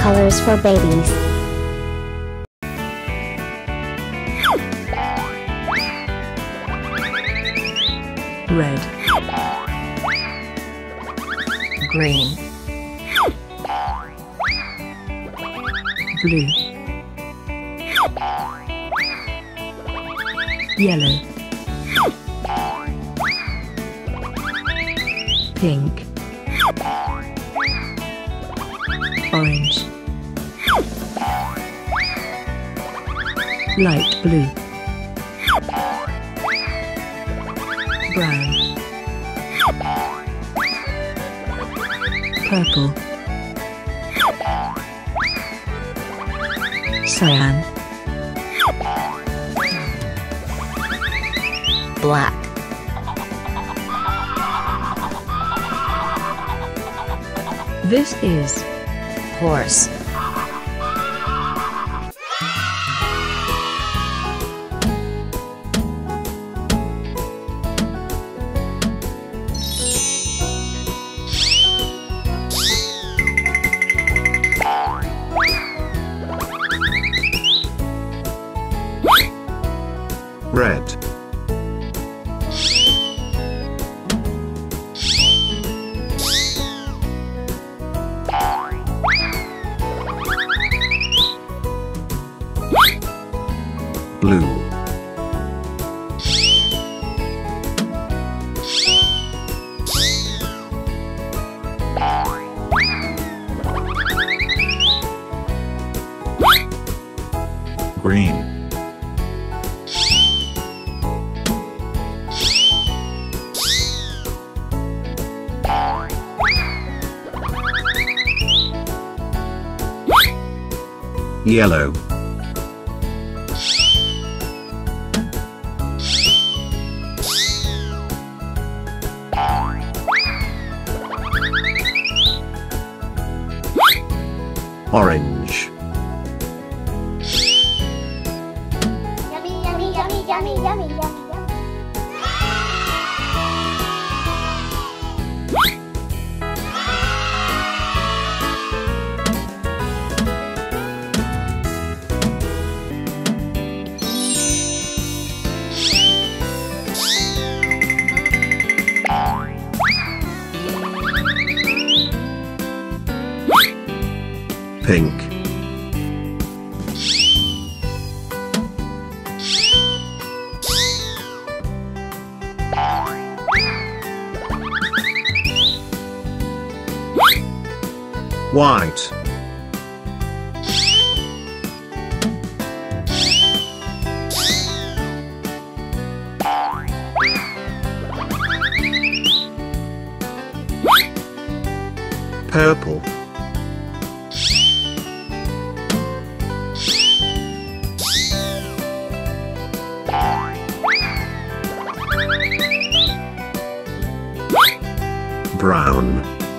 colors for babies. Red, green, blue, yellow, pink, orange, light blue, brown, purple, cyan, black, this is horse, red, blue, green, yellow, orange, Yummy, yummy, yummy, yummy, yummy, yummy, yummy. pink, white, purple, brown,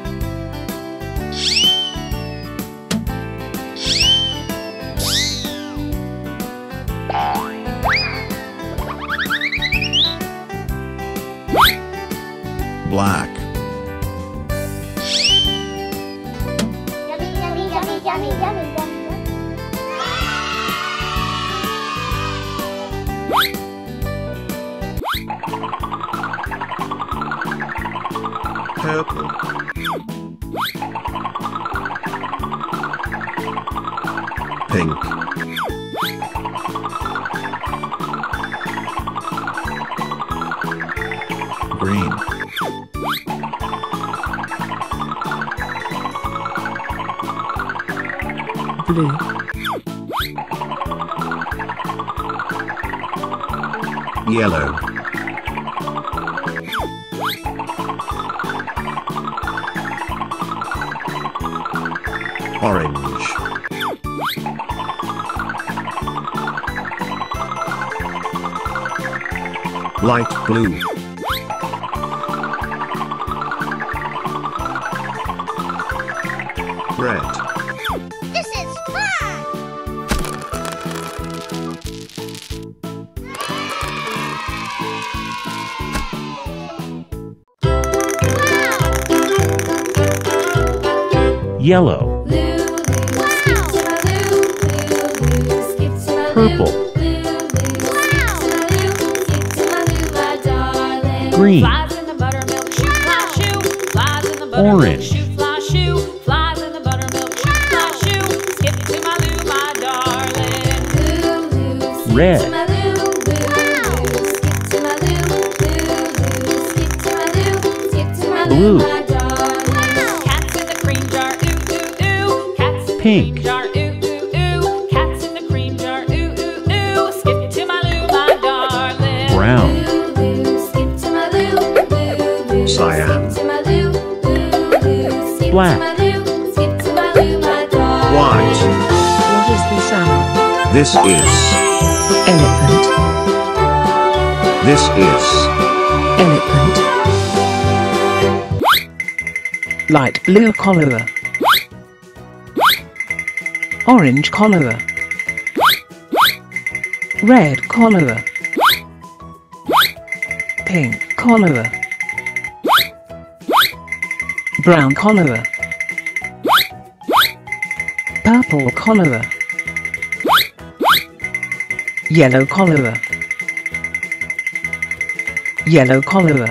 black, Yummy, yummy, yummy, yummy, yummy, yummy. purple, pink, green, blue, yellow, orange, light blue, red, This is fun! Yellow, Lulu, Purple. Green. Flies in the buttermilk shoe, fly shoe. Flies in the buttermilk Orange. shoe, fly shoe. Flies in the buttermilk shoe, fly shoe. Skip to my Lou, my darling. Red. Blue. Cats in the cream jar, ooh, ooh, ooh. Cats in the Pink. cream jar, ooh, ooh, ooh. Cats in the cream jar, ooh, ooh, ooh. Skip to my Lou, my darling. Brown. Cyan. Black. White. What is this animal? This is. Elephant. This is. Elephant. Light blue cholera. Orange cholera. Red cholera. Pink cholera. Brown cholera. Purple cholera. Yellow cholera. Yellow cholera.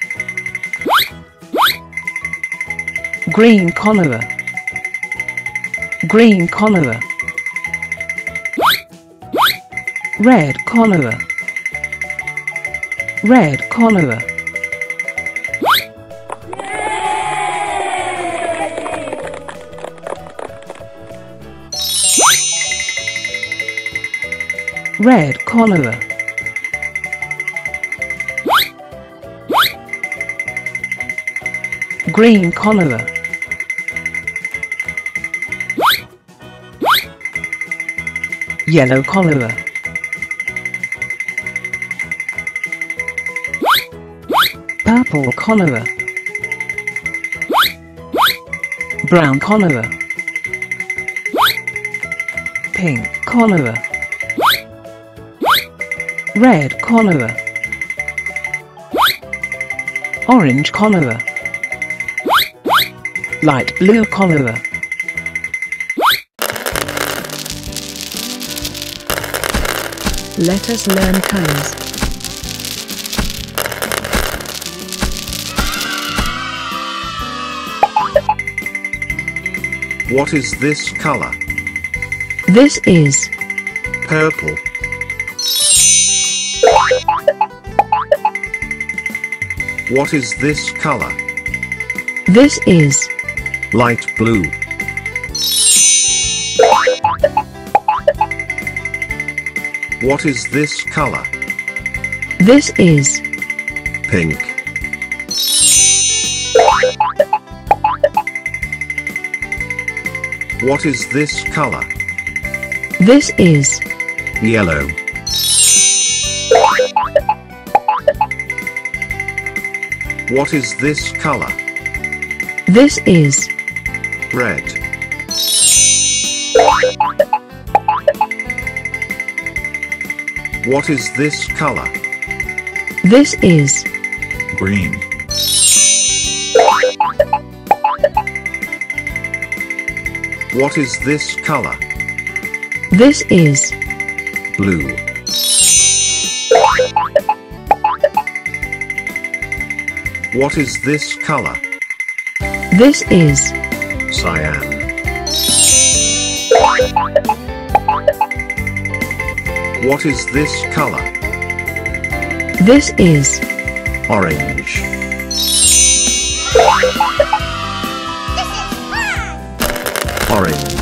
Green cholera. Green cholera. Red cholera. Red cholera. Red cholera. Green cholera. Yellow cholera. Purple cholera. Brown cholera. Pink cholera. Red cholera. Orange cholera. Light blue cholera. Let us learn colors. What is this color? This is Purple. What is this color? This is Light blue. What is this color? This is Pink. What is this color? This is Yellow. What is this color? This is Red. What is this color? This is Green. What is this color? This is Blue. What is this color? This is Cyan. What is this color? This is Orange. Orange.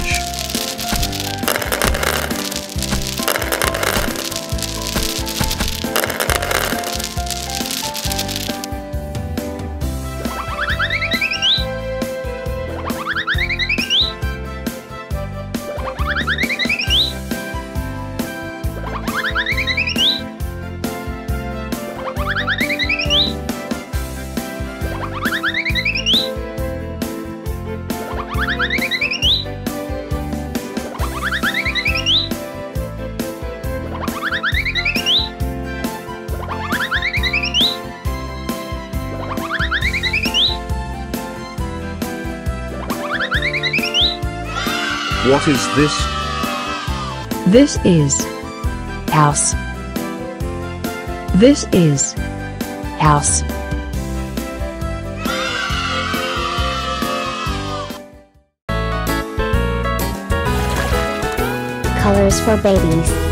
What is this? This is House. This is. House. Colors for babies.